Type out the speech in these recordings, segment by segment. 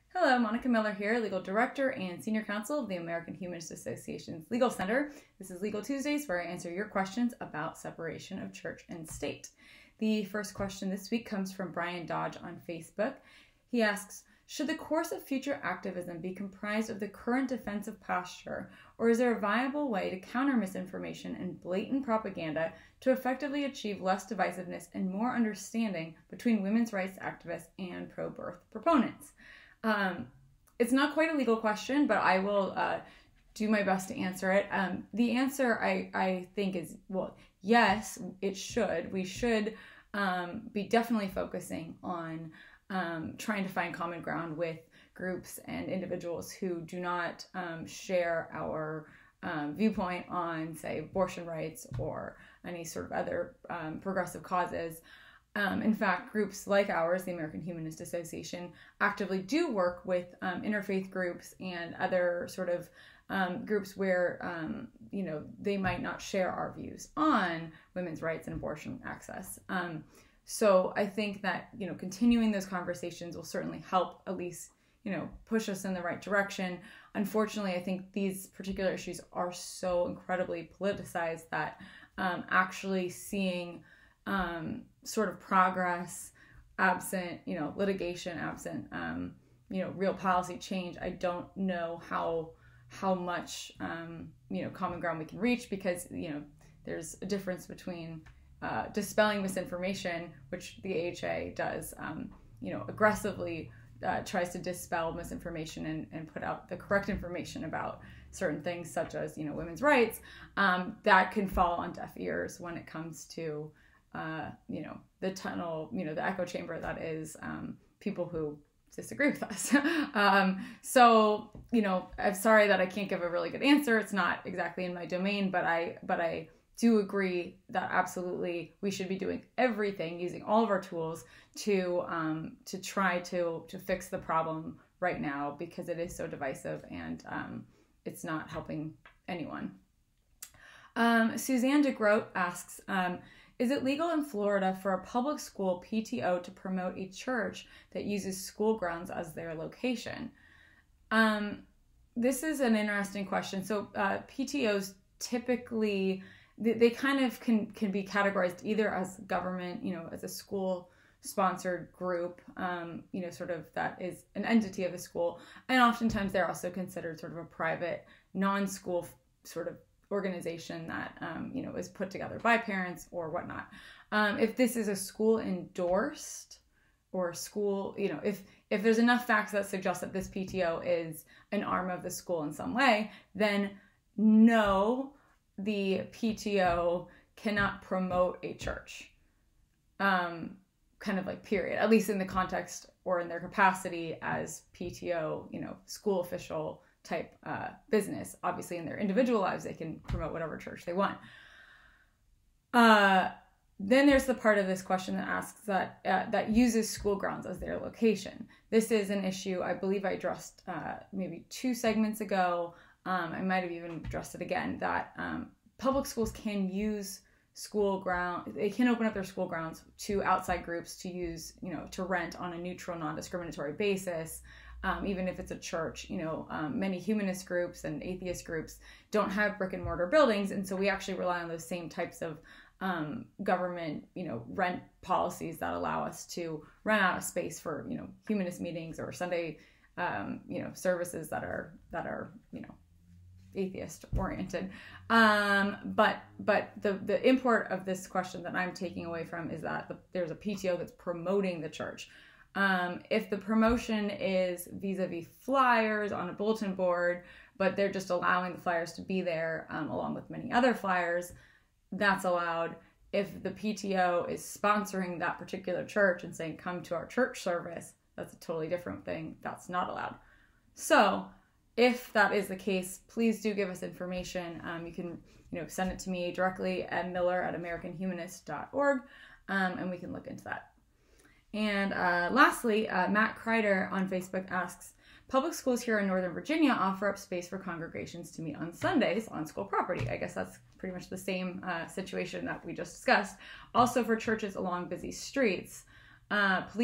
Hello, Monica Miller here, Legal Director and Senior Counsel of the American Humanist Association's Legal Center. This is Legal Tuesdays, where I answer your questions about separation of church and state. The first question this week comes from Brian Dodge on Facebook. He asks, should the course of future activism be comprised of the current defensive posture, or is there a viable way to counter misinformation and blatant propaganda to effectively achieve less divisiveness and more understanding between women's rights activists and pro-birth proponents? It's not quite a legal question, but I will do my best to answer it. The answer I think is, well, yes, it should. We should be definitely focusing on trying to find common ground with groups and individuals who do not share our viewpoint on, say, abortion rights or any sort of other progressive causes. In fact, groups like ours, the American Humanist Association, actively do work with interfaith groups and other sort of groups where, they might not share our views on women's rights and abortion access. So I think that, continuing those conversations will certainly help at least, push us in the right direction. Unfortunately, I think these particular issues are so incredibly politicized that actually seeing sort of progress absent, litigation, absent, real policy change, I don't know how much, common ground we can reach, because, there's a difference between dispelling misinformation, which the AHA does, aggressively tries to dispel misinformation and put out the correct information about certain things such as, women's rights, that can fall on deaf ears when it comes to the tunnel, the echo chamber that is people who disagree with us. So, I'm sorry that I can't give a really good answer. It's not exactly in my domain, but I do agree that absolutely we should be doing everything, using all of our tools to try to fix the problem right now, because it is so divisive and it's not helping anyone. Suzanne DeGroat asks, is it legal in Florida for a public school PTO to promote a church that uses school grounds as their location? This is an interesting question. So PTOs typically, they kind of can be categorized either as government, as a school-sponsored group, sort of that is an entity of the school. And oftentimes they're also considered sort of a private, non-school sort of organization that is put together by parents or whatnot. If this is a school endorsed or school, if there's enough facts that suggest that this PTO is an arm of the school in some way, then no, the PTO cannot promote a church. Kind of like period, at least in the context or in their capacity as PTO, school official type business. Obviously in their individual lives they can promote whatever church they want. Then there's the part of this question that asks that uses school grounds as their location. This is an issue I believe I addressed maybe 2 segments ago. I might have even addressed it again, that public schools can use school ground, they can open up their school grounds to outside groups to use, to rent on a neutral, non-discriminatory basis. Even if it's a church, many humanist groups and atheist groups don't have brick and mortar buildings. And so we actually rely on those same types of government, rent policies that allow us to rent out a space for, humanist meetings or Sunday, services that are, atheist oriented. But the import of this question that I'm taking away from is that there's a PTO that's promoting the church. If the promotion is vis-a-vis flyers on a bulletin board, but they're just allowing the flyers to be there along with many other flyers, that's allowed. If the PTO is sponsoring that particular church and saying, come to our church service, that's a totally different thing. That's not allowed. So if that is the case, please do give us information. You can send it to me directly at miller@americanhumanist.org, and we can look into that. And lastly, Matt Kreider on Facebook asks, public schools here in Northern Virginia offer up space for congregations to meet on Sundays on school property. I guess that's pretty much the same situation that we just discussed. Also for churches along busy streets. Police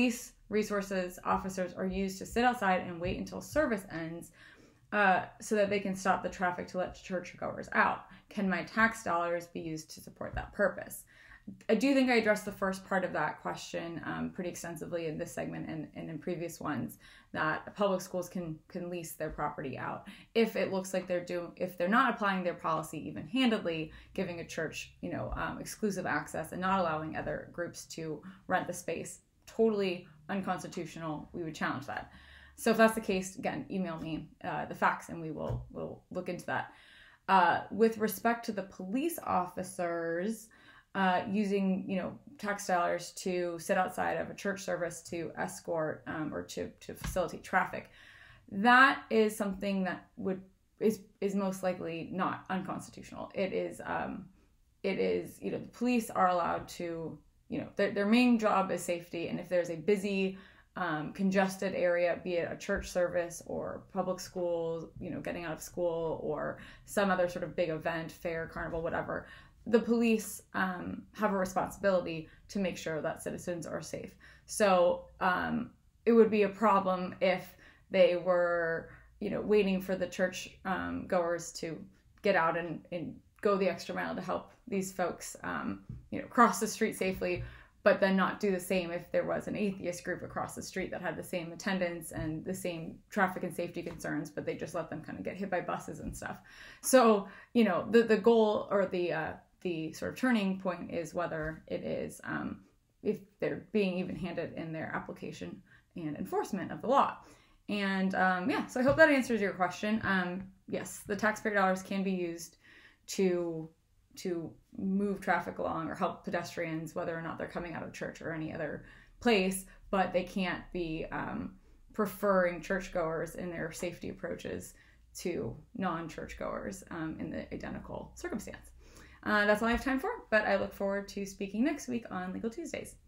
resources officers are used to sit outside and wait until service ends so that they can stop the traffic to let churchgoers out? Can my tax dollars be used to support that purpose? I do think I addressed the first part of that question pretty extensively in this segment and in previous ones, that public schools can lease their property out if it looks like if they're not applying their policy even-handedly, giving a church, exclusive access and not allowing other groups to rent the space. Totally unconstitutional. We would challenge that. So if that's the case, again, email me the facts and we'll look into that. With respect to the police officers, using, tax dollars to sit outside of a church service to escort or to facilitate traffic, that is something that is most likely not unconstitutional. It is, the police are allowed to, their main job is safety, and if there's a busy, congested area, be it a church service or public schools, getting out of school or some other sort of big event, fair, carnival, whatever, the police have a responsibility to make sure that citizens are safe. So it would be a problem if they were, waiting for the church goers to get out and go the extra mile to help these folks, cross the street safely, but then not do the same if there was an atheist group across the street that had the same attendance and the same traffic and safety concerns, but they just let them kind of get hit by buses and stuff. So, the goal or the sort of turning point is whether it is, if they're being even-handed in their application and enforcement of the law. And so I hope that answers your question. Yes, the taxpayer dollars can be used to move traffic along or help pedestrians, whether or not they're coming out of church or any other place, but they can't be preferring churchgoers in their safety approaches to non-churchgoers in the identical circumstance. That's all I have time for, but I look forward to speaking next week on Legal Tuesdays.